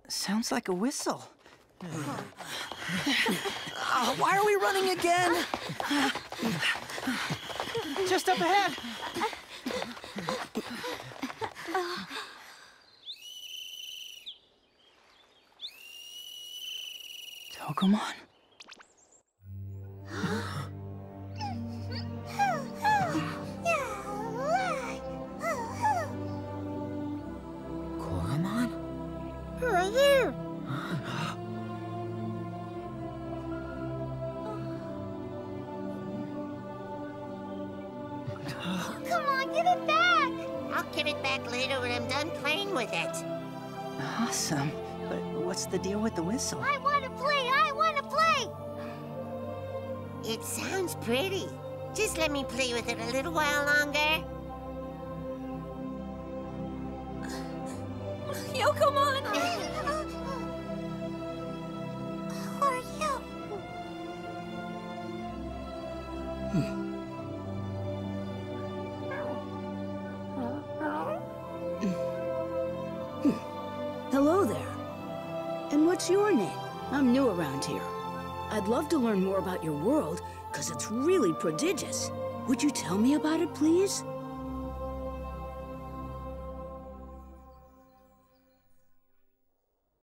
Sounds like a whistle. Why are we running again? Just up ahead. Togemon? Koromon? Right here. Come on, give it back! I'll give it back later when I'm done playing with it. Awesome. But what's the deal with the whistle? I want to play! I want to play! It sounds pretty. Just let me play with it a little while longer. Yokomon! Who are you? Hello there. And what's your name? I'm new around here. I'd love to learn more about your world, because it's really prodigious. Would you tell me about it, please?